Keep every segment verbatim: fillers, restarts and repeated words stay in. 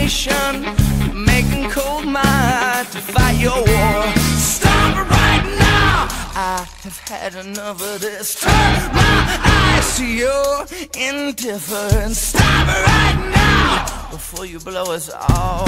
information, making cold my heart to fight your war. Stop it right now, I have had enough of this. Turn my eyes to your indifference. Stop it right now, before you blow us all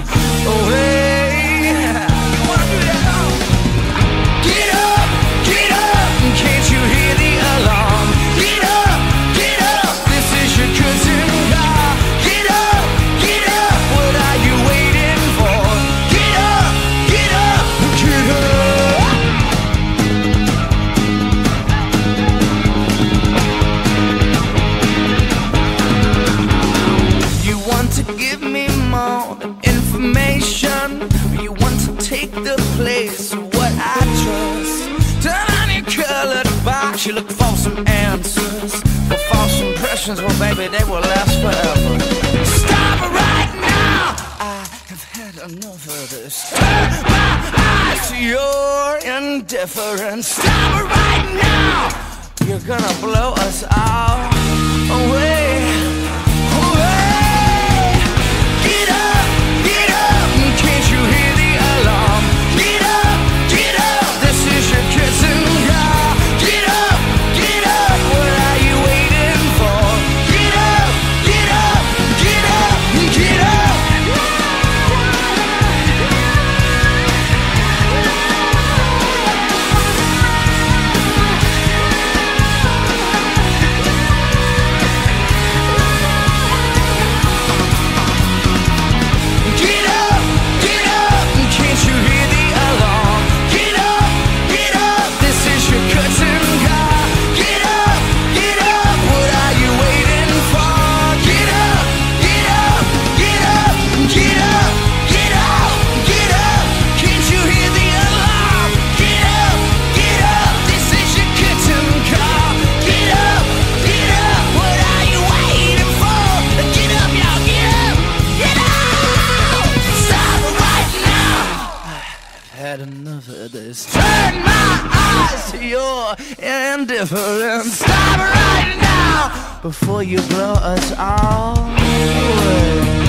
away. You wanna do that now? Get up, get up, can't you hear the alarm? Get up, get up, this is your curtain call. Get up, get up, what are you waiting for? Get up, get up, get up. You want to give me more information, you want to take the place of what I trust. Turn on your colored box, you look for some answers, for false impressions, well baby they will last forever. Stop it right now, I have had enough of this. Turn my eyes to your indifference. Stop it right now, you're gonna blow us all away. Had enough of this. Turn my eyes to your indifference. Stop right now, before you blow us all away.